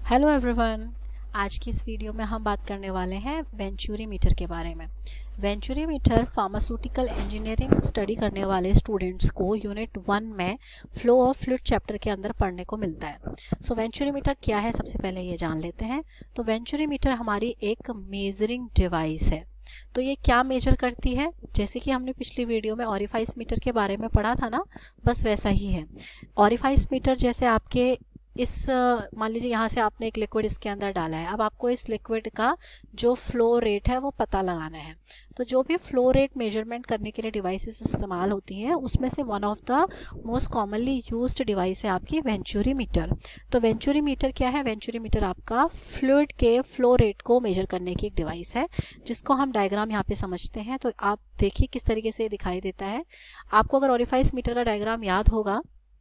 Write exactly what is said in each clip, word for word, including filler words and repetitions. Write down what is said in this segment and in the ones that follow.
Hello everyone, आज की इस वीडियो में हम बात करने वाले हैं वेंचुरी मीटर के बारे में। Venturi meter pharmaceutical engineering study करने वाले स्टूडेंट्स को यूनिट वन में फ्लो ऑफ फ्लूइड चैप्टर के अंदर पढ़ने को मिलता है। सो so, वेंचुरी मीटर क्या है, सबसे पहले ये जान लेते हैं। तो वेंचुरी मीटर हमारी एक मेजरिंग डिवाइस है। तो ये क्या मेजर करती है, जैसे कि हमने पिछली वीडियो में ऑरिफाइस मीटर के बारे में पढ़ा था ना, बस वैसा ही है। ऑरिफाइस मीटर जैसे आपके इस मान लीजिए यहाँ से आपने एक लिक्विड इसके अंदर डाला है, अब आपको इस लिक्विड का जो फ्लो रेट है वो पता लगाना है। तो जो भी फ्लो रेट मेजरमेंट करने के लिए डिवाइसेस इस्तेमाल होती हैं, उसमें से one of the most commonly used device है आपकी वेंचुरी मीटर। तो वेंचुरी मीटर क्या है? वेंचुरी मीटर आपका फ्लूइड के फ्लो रेट को मेजर करने की एक डिवाइस है, जिसको हम डायग्राम यहाँ पे समझते हैं। तो आप देखिए किस तरीके से दिखाई देता है। आपको अगर ऑरिफाइस मीटर का डायग्राम याद होगा,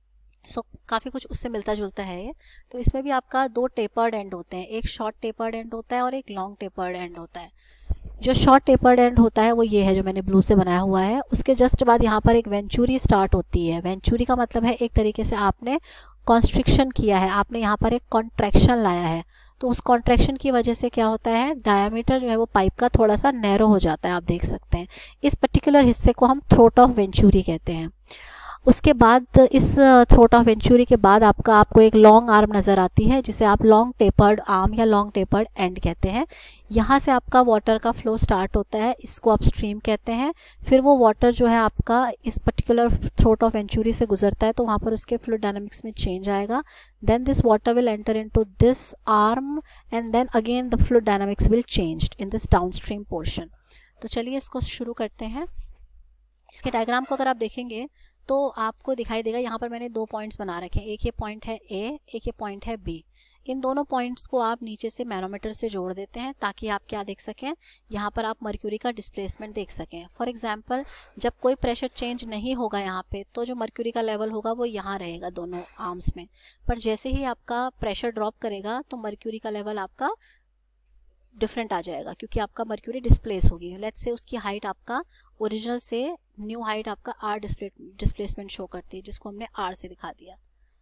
सो so, काफ़ी कुछ उससे मिलता जुलता है ये। तो इसमें भी आपका दो टेपर्ड एंड होते हैं, एक शॉर्ट टेपर्ड एंड होता है और एक लॉन्ग टेपर्ड एंड होता है। जो शॉर्ट टेपर्ड एंड होता है वो ये है, जो मैंने ब्लू से बनाया हुआ है। उसके जस्ट बाद यहाँ पर एक वेंचुरी स्टार्ट होती है। वेंचुरी का मतलब है एक तरीके से आपने कॉन्स्ट्रिक्शन किया है, आपने यहाँ पर एक कॉन्ट्रैक्शन लाया है। तो उस कॉन्ट्रैक्शन की वजह से क्या होता है, डायमीटर जो है वो पाइप का थोड़ा सा नैरो हो जाता है। आप देख सकते हैं इस पर्टिकुलर हिस्से को हम थ्रोट ऑफ वेंचुरी कहते हैं। उसके बाद इस थ्रोट ऑफ वेंचुरी के बाद आपका आपको एक लॉन्ग आर्म नज़र आती है, जिसे आप लॉन्ग टेपर्ड आर्म या लॉन्ग टेपर्ड एंड कहते हैं। यहाँ से आपका वाटर का फ्लो स्टार्ट होता है, इसको आप स्ट्रीम कहते हैं। फिर वो वाटर जो है आपका इस पर्टिकुलर थ्रोट ऑफ वेंचुरी से गुजरता है, तो वहाँ पर उसके फ्लूइड डायनामिक्स में चेंज आएगा। Then this water will enter into this arm and then again the fluid dynamics will changed in this downstream portion. तो चलिए इसको शुरू करते हैं। इसके डायग्राम को अगर आप देखेंगे तो आपको दिखाई देगा, यहाँ पर मैंने दो पॉइंट्स बना रखे हैं। एक ये पॉइंट है ए, एक ये पॉइंट है बी। इन दोनों पॉइंट्स को आप नीचे से मैनोमीटर से जोड़ देते हैं, ताकि आप क्या देख सकें, यहाँ पर आप मर्क्यूरी का डिस्प्लेसमेंट देख सकें। फॉर एग्जांपल, जब कोई प्रेशर चेंज नहीं होगा यहाँ पे, तो जो मर्क्यूरी का लेवल होगा वो यहाँ रहेगा दोनों आर्म्स में। पर जैसे ही आपका प्रेशर ड्रॉप करेगा तो मर्क्यूरी का लेवल आपका डिफरेंट आ जाएगा, क्योंकि आपका मर्क्यूरी डिस्प्लेस होगी। लेट्स से उसकी हाइट आपका ओरिजिनल से न्यू हाइट आपका आर डिस्प्ले डिस्प्लेसमेंट शो करती है, जिसको हमने आर से दिखा दिया।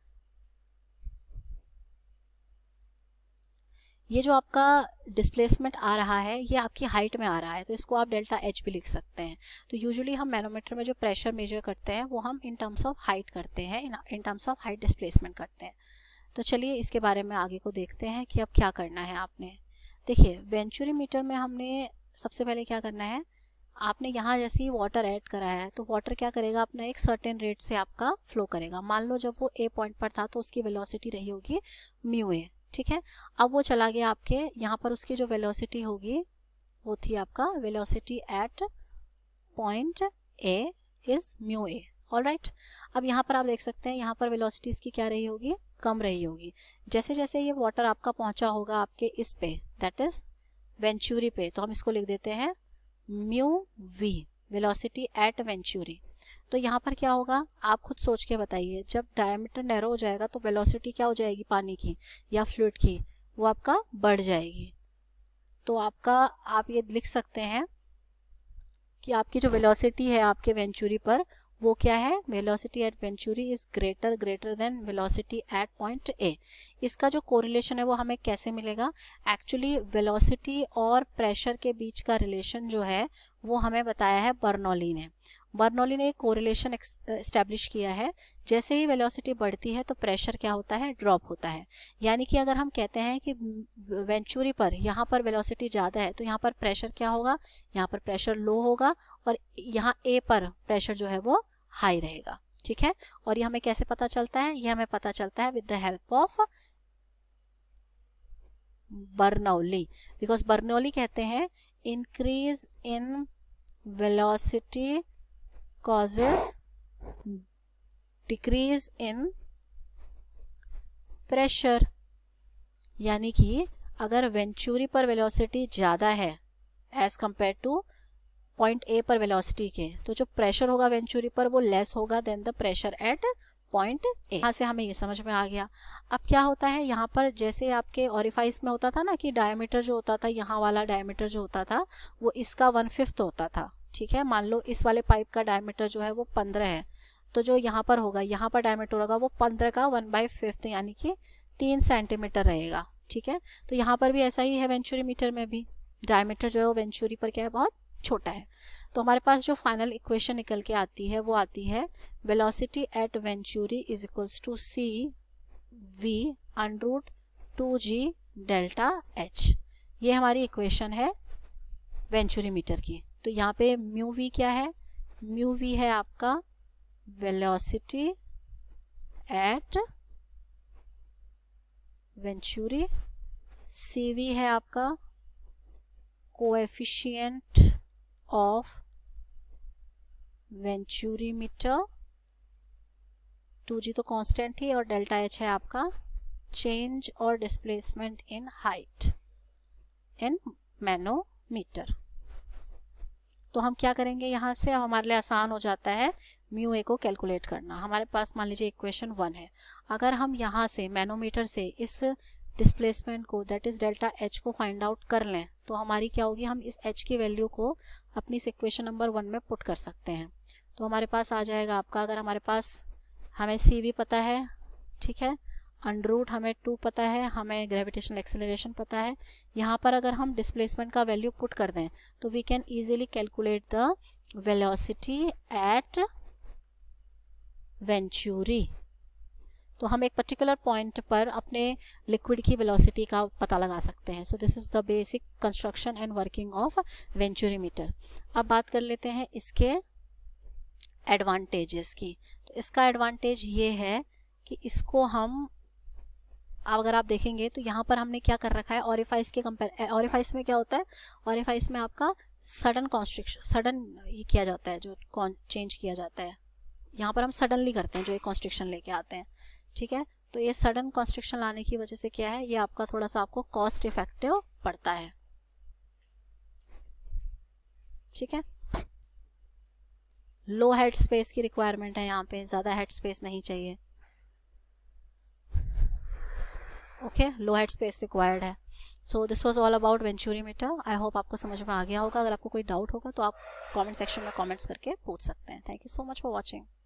ये जो आपका डिस्प्लेसमेंट आ रहा है ये आपकी हाइट में आ रहा है, तो इसको आप डेल्टा एच भी लिख सकते हैं। तो यूजुअली हम मैनोमीटर में जो प्रेशर मेजर करते हैं वो हम इन टर्म्स ऑफ हाइट करते हैं, in terms of height displacement करते हैं। तो चलिए इसके बारे में आगे को देखते हैं कि अब क्या करना है आपने। देखिए, वेंचुरी मीटर में हमने सबसे पहले क्या करना है, आपने यहाँ जैसे ही वाटर ऐड करा है, तो वाटर क्या करेगा, अपना एक सर्टेन रेट से आपका फ्लो करेगा। मान लो जब वो ए पॉइंट पर था तो उसकी वेलोसिटी रही होगी म्यू ए, ठीक है। अब वो चला गया आपके यहाँ पर, उसकी जो वेलोसिटी होगी वो थी आपका velocity at point A is mu A, alright. अब यहाँ पर आप देख सकते हैं, यहाँ पर वेलोसिटी इसकी क्या रही होगी, कम रही होगी। जैसे जैसे ये वाटर आपका पहुंचा होगा आपके इस पे, दैट इज वेंचुरी पे, तो हम इसको लिख देते हैं mu V, velocity at venturi. तो यहाँ पर क्या होगा, आप खुद सोच के बताइए, जब डायमीटर नैरो हो जाएगा तो वेलोसिटी क्या हो जाएगी, पानी की या फ्लूइड की, वो आपका बढ़ जाएगी। तो आपका आप ये लिख सकते हैं कि आपकी जो वेलोसिटी है आपके वेंचुरी पर, वो क्या है, velocity at venturi is greater greater than velocity at point A. इसका जो कोरिलेशन है वो हमें कैसे मिलेगा, एक्चुअली वेलोसिटी और प्रेशर के बीच का रिलेशन जो है वो हमें बताया है बर्नौली ने। बर्नौली ने एक कोरिलेशन एस्टैब्लिश किया है, जैसे ही वेलोसिटी बढ़ती है तो प्रेशर क्या होता है, ड्रॉप होता है। यानी कि अगर हम कहते हैं कि वेंचुरी पर यहाँ पर वेलोसिटी ज़्यादा है, तो यहाँ पर प्रेशर क्या होगा, यहाँ पर प्रेशर लो होगा, और यहाँ ए पर प्रेशर जो है वो हाई रहेगा, ठीक है। और ये हमें कैसे पता चलता है, ये हमें पता चलता है with the help of Bernoulli, because Bernoulli कहते हैं increase in velocity causes decrease in pressure। यानी कि अगर वेंचुरी पर वेलोसिटी ज़्यादा है as compared to point A पर वेलोसिटी के, तो जो प्रेशर होगा वेंचुरी पर वो लेस होगा then the pressure at point A. यहाँ से हमें ये समझ में आ गया। अब क्या होता है, यहाँ पर जैसे आपके ऑरिफाइस में होता था ना कि डायमीटर जो होता था, यहाँ वाला डायमीटर जो होता था वो इसका वन फिफ्थ होता था, ठीक है। मान लो इस वाले पाइप का डायमीटर जो है वो पंद्रह है, तो जो यहाँ पर होगा, यहाँ पर डायमीटर होगा वो पंद्रह का वन बाई फिफ्थ यानी कि तीन सेंटीमीटर रहेगा, ठीक है, तो यहाँ पर भी ऐसा ही है, वेंचुरी मीटर में भी डायमीटर जो है वो वेंचुरी पर क्या है, बहुत छोटा है। तो हमारे पास जो फाइनल इक्वेशन निकल के आती है वो आती है velocity at venturi is equals to C V under root two G delta H. ये हमारी इक्वेशन है वेंचुरी मीटर की। तो यहाँ पे म्यू वी क्या है, म्यू वी है आपका velocity at venturi, C V है आपका coefficient of venturi meter, two g तो कांस्टेंट ही, और डेल्टा एच है आपका चेंज और displacement in height in manometer. तो हम क्या करेंगे, यहाँ से हमारे लिए आसान हो जाता है म्यू ए को कैलकुलेट करना। हमारे पास मान लीजिए इक्वेशन वन है, अगर हम यहाँ से मैनोमीटर से इस डिस्प्लेसमेंट को दैट इज डेल्टा एच को फाइंड आउट कर लें तो हमारी क्या होगी, हम इस एच की वैल्यू को अपनी इस इक्वेशन नंबर वन में पुट कर सकते हैं। तो हमारे पास आ जाएगा आपका, अगर हमारे पास हमें सी वी पता है, ठीक है, अंडर रूट हमें टू पता है, हमें ग्रेविटेशनल एक्सेलरेशन पता है, यहाँ पर अगर हम डिस्प्लेसमेंट का वैल्यू पुट कर दें तो we can easily calculate the velocity at venturi. तो हम एक पर्टिकुलर पॉइंट पर अपने लिक्विड की वेलोसिटी का पता लगा सकते हैं। So this is the basic construction and working of venturi meter. अब बात कर लेते हैं इसके एडवांटेजेस की। तो इसका एडवांटेज ये है कि इसको हम, अगर आप देखेंगे तो यहाँ पर हमने क्या कर रखा है, ऑरिफाइस के कंपेयर, ऑरिफाइस में क्या होता है, ऑरिफाइस में आपका सडन कॉन्स्ट्रिक्शन, सडन ये किया जाता है, जो चेंज किया जाता है, यहाँ पर हम सडनली करते हैं जो एक कॉन्स्ट्रिक्शन लेके आते हैं, ठीक है। तो ये सडन कॉन्स्ट्रिक्शन लाने की वजह से क्या है, ये आपका थोड़ा सा आपको कॉस्ट इफेक्टिव पड़ता है, ठीक है। लो हेड स्पेस की रिक्वायरमेंट है, यहाँ पे ज्यादा हेड स्पेस नहीं चाहिए, okay, low head space required है। So this was all about venturi meter. I hope आपको समझ में आ गया होगा। अगर आपको कोई डाउट होगा तो आप कमेंट सेक्शन में कमेंट्स करके पूछ सकते हैं। Thank you so much for watching.